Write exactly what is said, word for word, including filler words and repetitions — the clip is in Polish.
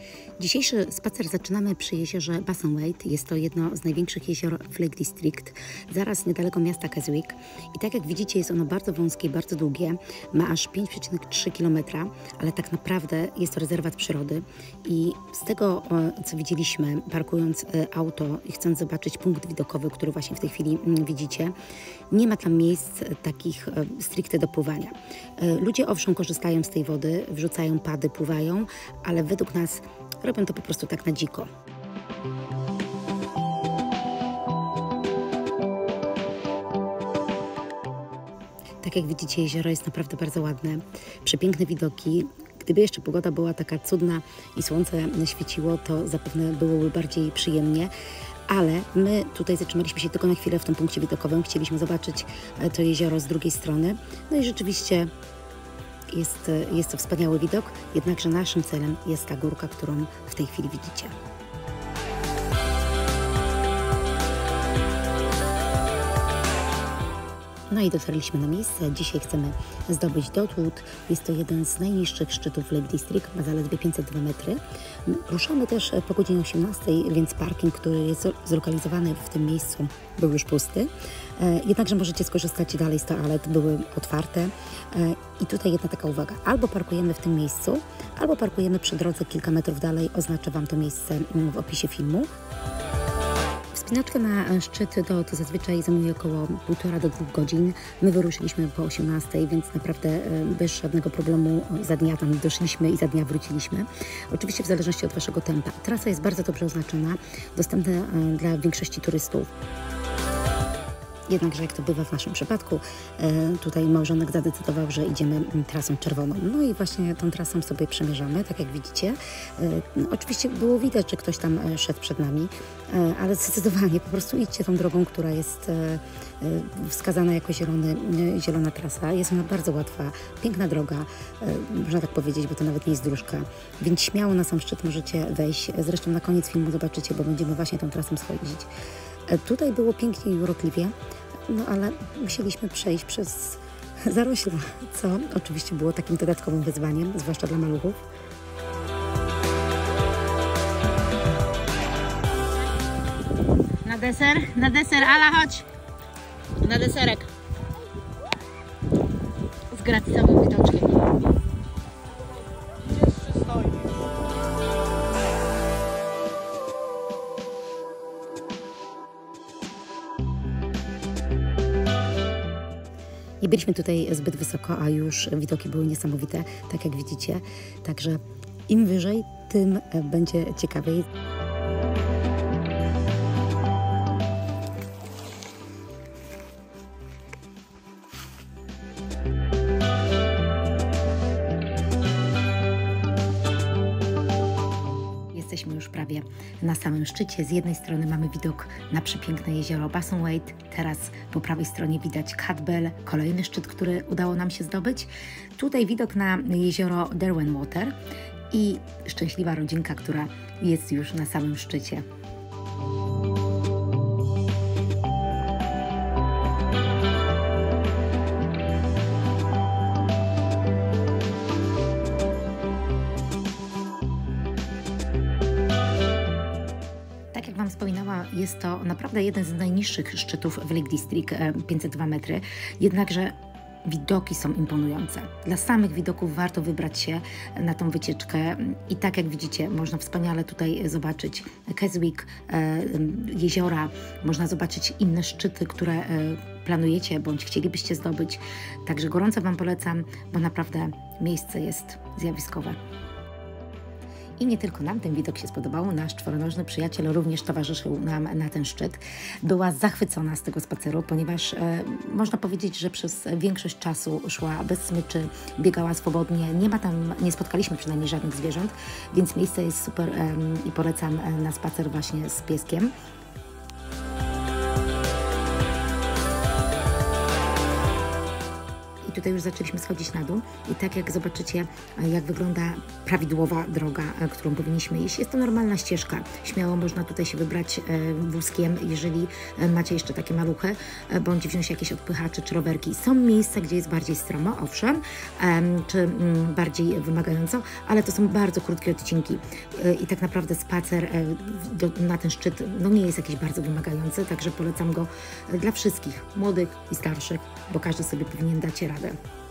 Dzisiejszy spacer zaczynamy przy jeziorze Bassam Wade. Jest to jedno z największych jezior w Lake District, zaraz niedaleko miasta Keswick. I tak jak widzicie, jest ono bardzo wąskie i bardzo długie. Ma aż pięć przecinek trzy kilometra, ale tak naprawdę jest to rezerwat przyrody. I z tego, co widzieliśmy, parkując auto i chcąc zobaczyć punkt widokowy, który właśnie w tej chwili widzicie, nie ma tam miejsc takich stricte do pływania. Ludzie owszem korzystają z tej wody, wrzucają pady, pływają, ale według nas robią to po prostu tak na dziko. Tak jak widzicie, jezioro jest naprawdę bardzo ładne, przepiękne widoki. Gdyby jeszcze pogoda była taka cudna i słońce świeciło, to zapewne byłoby bardziej przyjemnie. Ale my tutaj zatrzymaliśmy się tylko na chwilę w tym punkcie widokowym. Chcieliśmy zobaczyć to jezioro z drugiej strony. No i rzeczywiście jest, jest to wspaniały widok, jednakże naszym celem jest ta górka, którą w tej chwili widzicie. No i dotarliśmy na miejsce. Dzisiaj chcemy zdobyć Dotwood. Jest to jeden z najniższych szczytów Lake District, ma zaledwie pięćset dwa metry. Ruszamy też po godzinie osiemnastej, więc parking, który jest zlokalizowany w tym miejscu, był już pusty. Jednakże możecie skorzystać dalej z toalet, były otwarte. I tutaj jedna taka uwaga. Albo parkujemy w tym miejscu, albo parkujemy przy drodze kilka metrów dalej. Oznaczę Wam to miejsce w opisie filmu. Wspinaczka na szczyt to, to zazwyczaj zajmuje około półtora do dwóch godzin. My wyruszyliśmy po osiemnastej, więc naprawdę bez żadnego problemu za dnia tam doszliśmy i za dnia wróciliśmy. Oczywiście w zależności od Waszego tempa. Trasa jest bardzo dobrze oznaczona, dostępna dla większości turystów. Jednakże jak to bywa w naszym przypadku, tutaj małżonek zadecydował, że idziemy trasą czerwoną. No i właśnie tą trasą sobie przemierzamy, tak jak widzicie. No, oczywiście było widać, że ktoś tam szedł przed nami, ale zdecydowanie po prostu idźcie tą drogą, która jest wskazana jako zielony, zielona trasa. Jest ona bardzo łatwa, piękna droga, można tak powiedzieć, bo to nawet nie jest dróżka. Więc śmiało na sam szczyt możecie wejść. Zresztą na koniec filmu zobaczycie, bo będziemy właśnie tą trasą schodzić. Tutaj było pięknie i urokliwie, no ale musieliśmy przejść przez zarośla, co oczywiście było takim dodatkowym wyzwaniem, zwłaszcza dla maluchów. Na deser, na deser, Ala chodź! Na deserek. Z gratisowym widoczkiem. Nie byliśmy tutaj zbyt wysoko, a już widoki były niesamowite, tak jak widzicie. Także im wyżej, tym będzie ciekawiej. Jesteśmy już prawie na samym szczycie. Z jednej strony mamy widok na przepiękne jezioro Bassam Wade. Teraz po prawej stronie widać Cadbell, kolejny szczyt, który udało nam się zdobyć. Tutaj widok na jezioro Derwentwater i szczęśliwa rodzinka, która jest już na samym szczycie. Jak Wam wspominała, jest to naprawdę jeden z najniższych szczytów w Lake District, pięćset dwa metry, jednakże widoki są imponujące. Dla samych widoków warto wybrać się na tą wycieczkę i tak jak widzicie, można wspaniale tutaj zobaczyć Keswick, jeziora, można zobaczyć inne szczyty, które planujecie bądź chcielibyście zdobyć. Także gorąco Wam polecam, bo naprawdę miejsce jest zjawiskowe. I nie tylko nam ten widok się spodobał, nasz czworonożny przyjaciel również towarzyszył nam na ten szczyt. Była zachwycona z tego spaceru, ponieważ e, można powiedzieć, że przez większość czasu szła bez smyczy, biegała swobodnie, nie ma tam, nie spotkaliśmy przynajmniej żadnych zwierząt, więc miejsce jest super e, i polecam na spacer właśnie z pieskiem. tutaj już zaczęliśmy schodzić na dół i tak jak zobaczycie, jak wygląda prawidłowa droga, którą powinniśmy iść. Jest to normalna ścieżka. Śmiało można tutaj się wybrać wózkiem, jeżeli macie jeszcze takie maluchy, bądź wziąć jakieś odpychacze czy rowerki. Są miejsca, gdzie jest bardziej stromo, owszem, czy bardziej wymagająco, ale to są bardzo krótkie odcinki i tak naprawdę spacer do, na ten szczyt no nie jest jakiś bardzo wymagający, także polecam go dla wszystkich, młodych i starszych, bo każdy sobie powinien dać radę.